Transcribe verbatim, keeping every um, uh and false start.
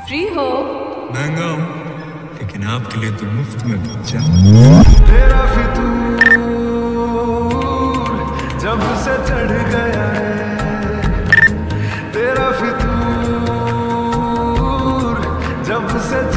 Free हो? महंगा हूँ लेकिन आपके लिए तो मुफ्त में बच्चा। तेरा फितूर जब से चढ़ गया है, तेरा फितूर जब से